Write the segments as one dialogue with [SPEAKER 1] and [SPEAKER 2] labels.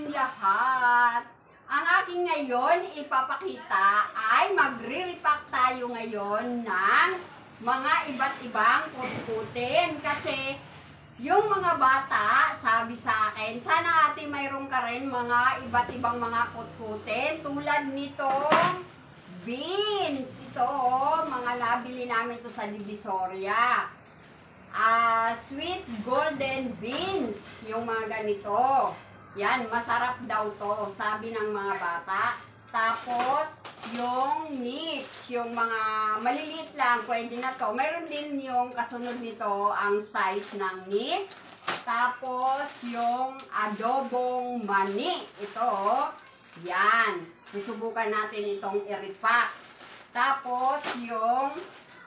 [SPEAKER 1] kayong lahat. Ang aking ngayon ipapakita ay magre-repack tayo ngayon ng mga iba't ibang kutkutin. Kasi yung mga bata sabi sa akin, sana ate mayroon ka rin mga iba't ibang mga kutkutin tulad nitong beans. Ito mga nabili namin to sa Divisoria. Sweet golden beans, yung mga ganito. Yan, masarap daw to, sabi ng mga bata. Tapos, yung nips, yung mga maliliit lang, pwede na to. Mayroon din yung kasunod nito, ang size ng nips. Tapos, yung adobong mani. Ito, yan. Susubukan natin itong i-repack. Tapos, yung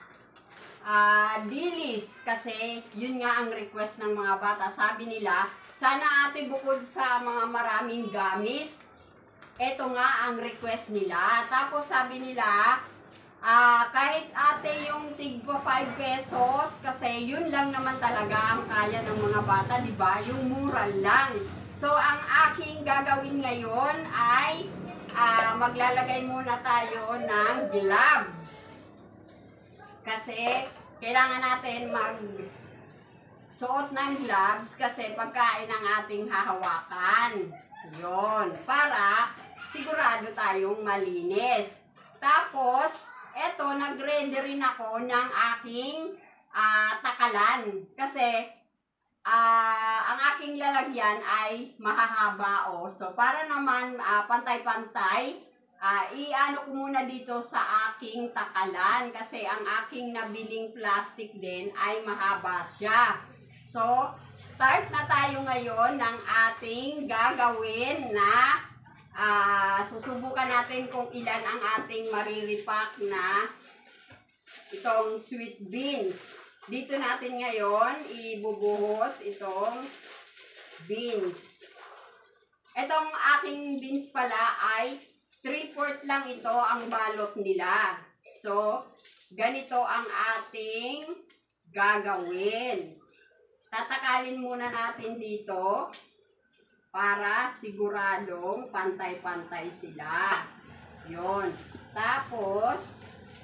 [SPEAKER 1] dilis, kasi yun nga ang request ng mga bata. Sabi nila, sana ate bukod sa mga maraming gamis, eto nga ang request nila. Tapos sabi nila, kahit ate yung tigpa 5 pesos, kasi yun lang naman talaga ang kaya ng mga bata, di ba? Yung mura lang. So ang aking gagawin ngayon ay maglalagay muna tayo ng gloves. Kasi kailangan natin suot ng gloves kasi pagkain ang ating hahawakan. Yun. Para sigurado tayong malinis. Tapos, eto, nag-ready rin ako ng aking takalan. Kasi, ang aking lalagyan ay mahahaba. So, para naman pantay-pantay, i-ano ko muna dito sa aking takalan kasi ang aking nabiling plastic din ay mahaba siya. So, start na tayo ngayon ng ating gagawin na susubukan natin kung ilan ang ating mariripak na itong sweet beans. Dito natin ngayon ibubuhos itong beans. Itong aking beans pala ay 3/4 lang ito ang balot nila. So, ganito ang ating gagawin. Tatakalin muna natin dito para siguradong pantay-pantay sila. Yun. Tapos,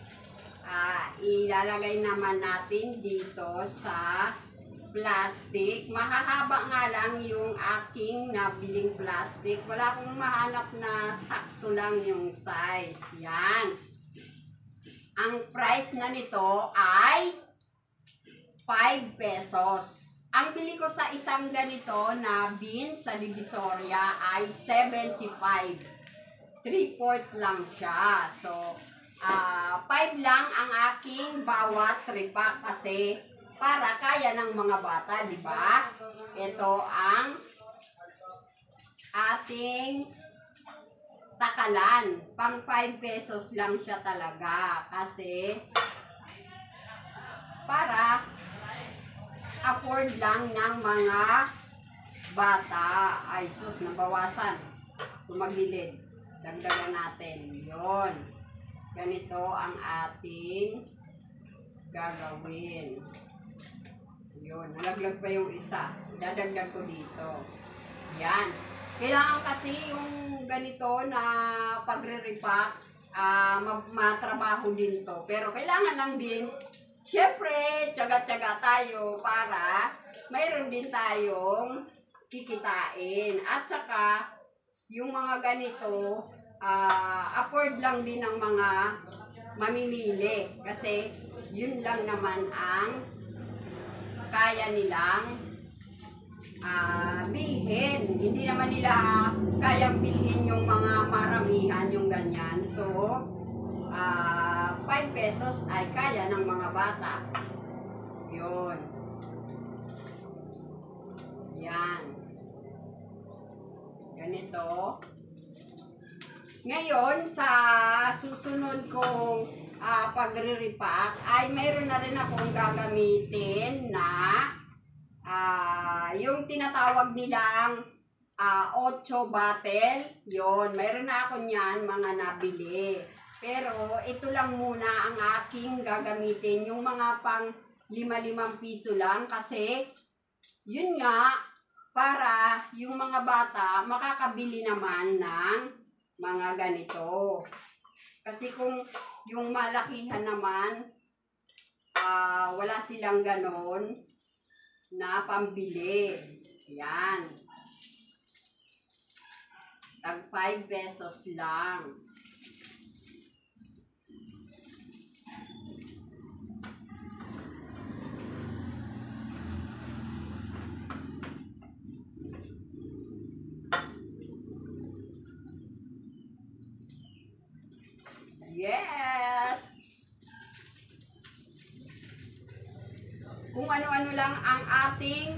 [SPEAKER 1] ilalagay naman natin dito sa plastic. Mahahaba nga lang yung aking nabiling plastic. Wala akong mahanap na sakto lang yung size. Yan. Ang price na nito ay 5 pesos. Ang bili ko sa isang ganito na beans sa Divisoria ay 75. 3/4 lang siya. So, 5 lang ang aking bawat repack kasi para kaya ng mga bata, di ba? Ito ang ating takalan. Pang 5 pesos lang siya talaga. Kasi para afford lang ng mga bata. Ay sus, nabawasan. Tumagilid. Dagdagan natin. Yun. Ganito ang ating gagawin. Yun, nalaglag pa yung isa. Dadagdag ko dito. Yan. Kailangan kasi yung ganito na pagre-repack, matrabaho din to. Pero kailangan lang din, syempre, tiyaga-tiyaga tayo para mayroon din tayong kikitain. At saka, yung mga ganito, afford lang din ng mga mamimili. Kasi, yun lang naman ang kaya nilang bilhin. Hindi naman nila kayang bilhin yung mga maramihan, yung ganyan. So, 5 pesos ay kaya ng mga bata. Yun. Yan. Ganito. Ngayon, sa susunod kong pagre-repack ay mayroon na rin akong gagamitin na yung tinatawag nilang 8 bottle. Yon, mayroon na ako niyan mga nabili. Pero ito lang muna ang aking gagamitin, yung mga pang 5 piso lang kasi yun nga para yung mga bata makakabili naman ng mga ganito. Kasi kung yung malakihan naman, wala silang ganon na pambili. Yan. Tag 5 pesos lang. Yes! Kung ano-ano lang ang ating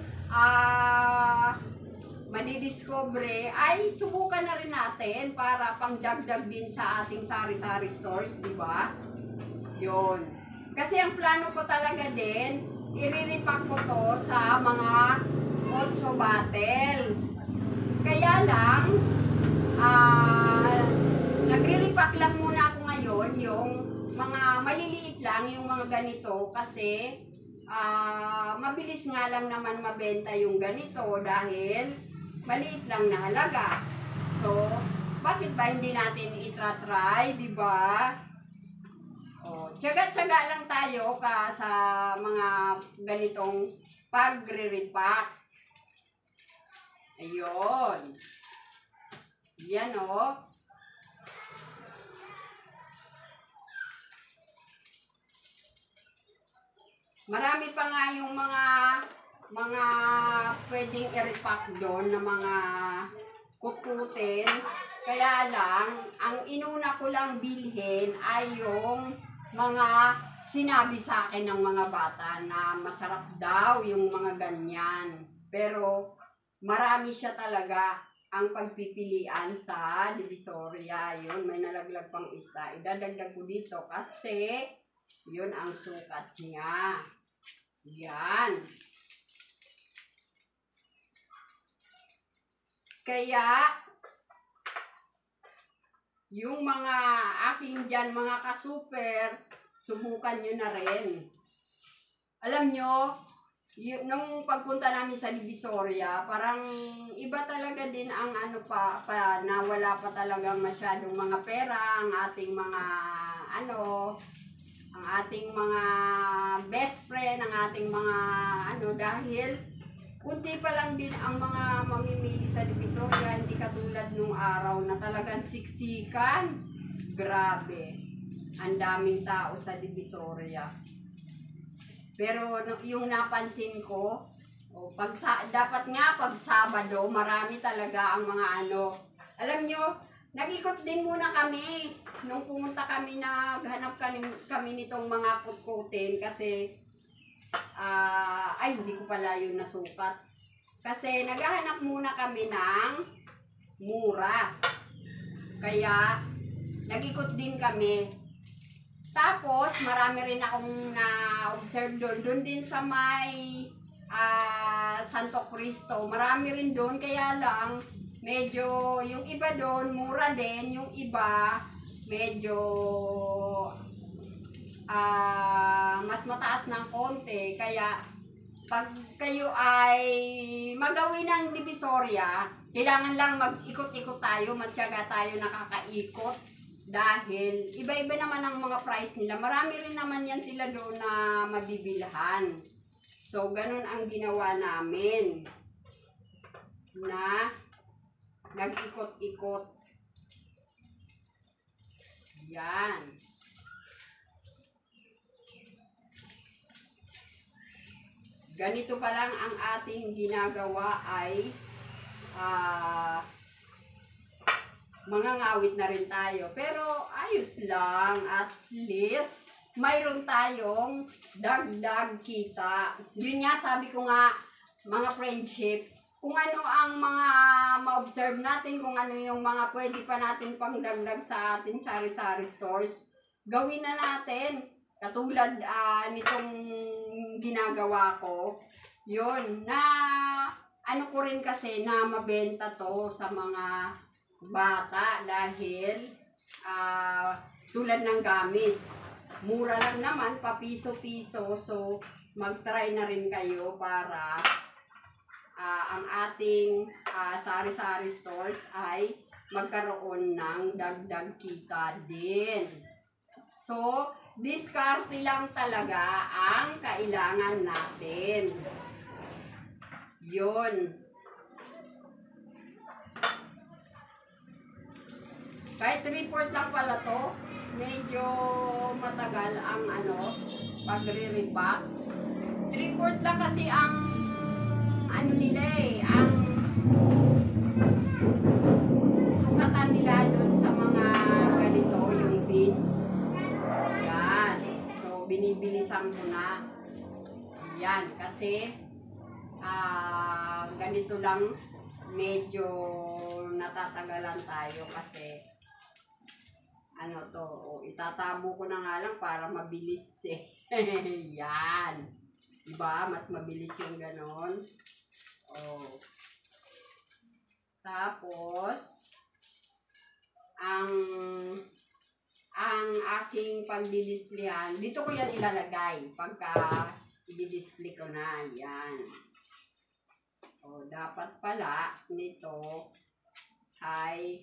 [SPEAKER 1] madidiscover, ay subukan na rin natin para pangdagdag din sa ating sari-sari stores, di ba? Yun. Kasi ang plano ko talaga din, iriripak ko to sa mga 8 bottles. Kaya lang, nagre-repack lang muna ako ngayon yung mga maliliit lang, yung mga ganito, kasi mabilis nga lang naman mabenta yung ganito dahil maliit lang na halaga. So, bakit ba hindi natin itra-try, di ba? Tiyaga-tiyaga lang tayo sa mga ganitong pagre-repack. Ayun. Yan o. Marami pa nga yung mga pwedeng i-repack doon na mga kukutin. Kaya lang, ang inuna ko lang bilhin ay yung mga sinabi sa akin ng mga bata na masarap daw yung mga ganyan. Pero marami siya talaga ang pagpipilian sa Divisoria. Yun, may nalaglag pang isa. Idadagdag ko dito kasi yun ang sukat niya. Yan. Kaya, yung mga aking dyan, mga ka-super, subukan nyo na rin. Alam nyo, nung pagpunta namin sa Divisoria, parang iba talaga din ang na wala pa talagang masyadong mga pera, ang ating mga ang ating mga best friend, ang ating mga dahil kunti pa lang din ang mga mamimili sa Divisoria, hindi katulad nung araw na talagang siksikan. Grabe. Ang daming tao sa Divisoria. Pero yung napansin ko, dapat nga pag Sabado, marami talaga ang mga alam nyo, nag-ikot din muna kami nung pumunta kami, naghanap kami nitong mga kutkutin kasi hindi ko pala yun nasukat. Kasi naghahanap muna kami ng mura. Kaya nag-ikot din kami. Tapos marami rin akong na-observe doon din sa may Santo Cristo. Marami rin doon, kaya lang medyo yung iba doon mura din, yung iba medyo mas mataas ng konti. Kaya pag kayo ay magawin ng Divisoria, kailangan lang mag-ikot-ikot tayo, matyaga tayo nakakaikot, dahil iba-iba naman ang mga price nila. Marami rin naman yan sila doon na mabibilhan. So ganun ang ginawa namin, na nag-ikot-ikot. Yan. Ganito pa lang ang ating ginagawa ay mangangawit na rin tayo. Pero ayos lang, at least mayroon tayong dagdag kita. Yun nga, sabi ko nga, mga friendship, kung ano ang mga ma-observe natin, kung ano yung mga pwede pa natin pang dagdag sa ating sari-sari stores, gawin na natin. Katulad nitong ginagawa ko, yun, na ko rin kasi na mabenta to sa mga bata dahil tulad ng gamis. Mura lang naman, pa piso-piso. So, mag-try na rin kayo para ang ating sari-sari stores ay magkaroon ng dagdag kita din. So, diskarte lang talaga ang kailangan natin. Yun. Kahit report lang pala to, medyo matagal ang pagre-repack. Report lang kasi ang nila ang sukatan nila doon sa mga ganito, yung beans. Yan. So, binibilisan ko na. Yan. Kasi, ganito lang, medyo natatagalan tayo kasi, itatabo ko na nga lang para mabilis eh. Yan. Diba? Mas mabilis yung ganon. Oh. Tapos, ang aking pagdidispleyan, dito ko yan ilalagay pagka i-display ko na. Yan. O, dapat pala nito ay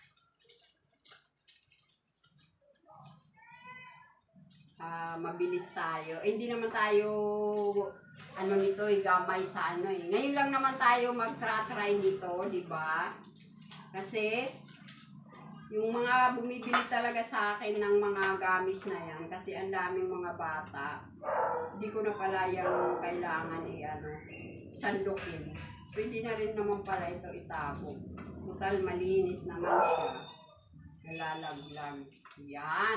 [SPEAKER 1] mabilis tayo. Hindi naman tayo nito gamay sa Ngayon lang naman tayo mag-try nito, di ba? Kasi yung mga bumibili talaga sa akin ng mga gamis na yan, kasi ang daming mga bata, hindi ko na pala yung kailangan sandukin. Pwede na rin naman pala ito itabo. Total malinis naman siya. Nalalaglag. Yan.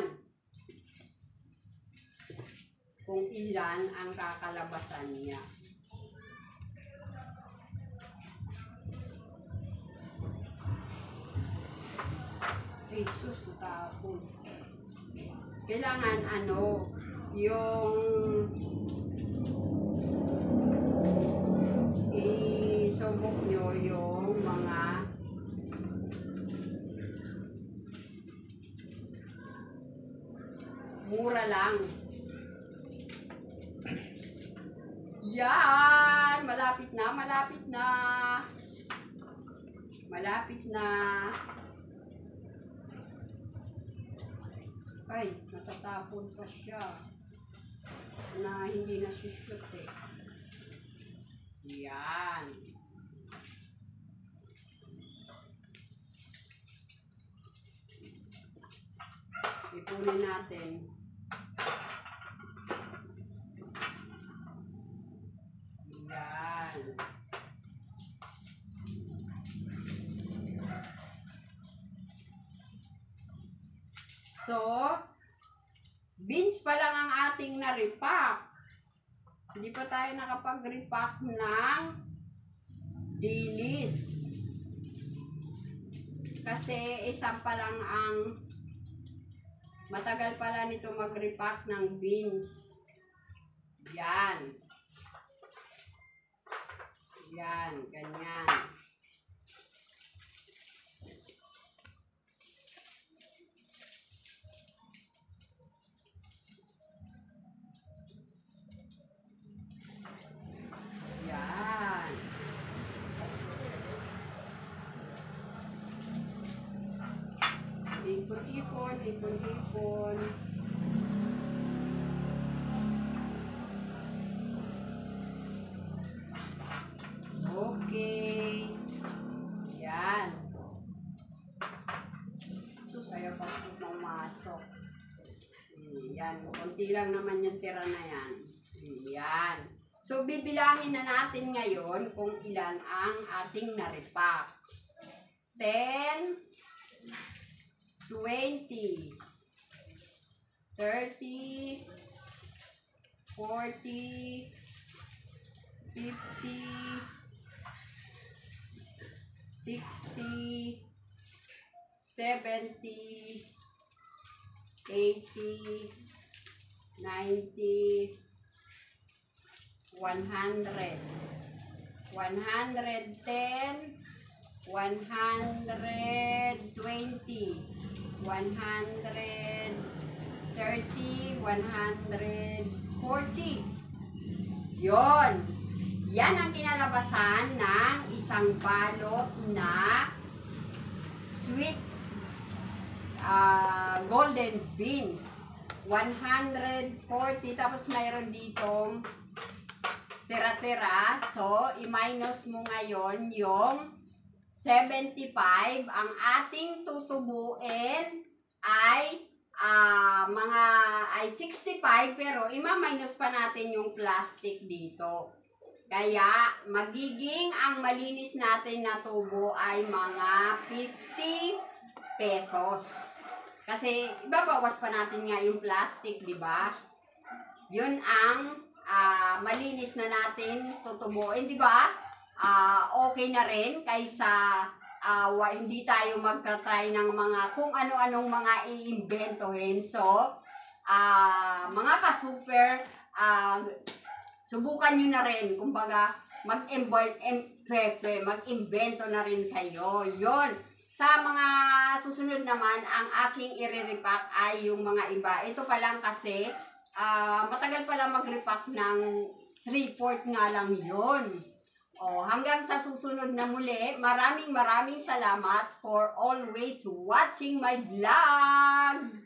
[SPEAKER 1] Kung ilan ang kakalabasan niya. Jesus, tapon. Kailangan yung isubok nyo yung mga mura lang. Yan! Malapit na, malapit na. Malapit na. Ay, natatapon pa siya. Na hindi nasushoot eh. Yan. Ipunin natin. Yan. So, beans pa lang ang ating na-repack. Hindi pa tayo nakapag-repack ng dilis. Kasi isang pa lang ang matagal pala nito mag-repack ng beans. Yan. Yan, ganyan. Yan. Ipon-ipon, ipon-ipon. Okay. Yan. Sus, ayaw pa po pumasok. Yan. Kunti lang naman yung tira na yan. Yan. So, bibilangin na natin ngayon kung ilan ang ating na-repack. 10, 20, 30, 40, 50, 60, 70, 80, 90, 100, 110, 120, 130, 140. Yon. Yan ang kinalabasan ng isang balot na sweet golden beans. 140. Tapos mayroon ditong tira-tira. So, i-minus mo ngayon yung 75. Ang ating tutubuin ay 65, pero ima-minus pa natin yung plastic dito. Kaya, magiging ang malinis natin na tubo ay mga 50 pesos. Kasi, ibabawas pa natin nga yung plastic, di ba? Yun ang malinis na natin tutubuin, di ba? Okay na rin kaysa hindi tayo magka-try ng mga kung ano-anong mga i-inventohin. So, mga ka-super, subukan nyo na rin. Kumbaga, mag-invento na rin kayo. Yon. Sa mga susunod naman, ang aking i-repack ay yung mga iba. Ito pa lang kasi, matagal pala mag-repack ng 3/4 nga lang yun. Hanggang sa susunod na muli, maraming salamat for always watching my vlog!